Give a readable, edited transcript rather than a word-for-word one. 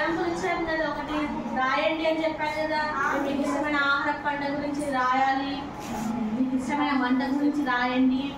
Example ఇచ్చాను కదా, ఒకటి రాయండి అని చెప్పాను కదా. మీకు ఇష్టమైన ఆహార పంట గురించి రాయాలి, మీకు ఇష్టమైన వంట గురించి రాయండి.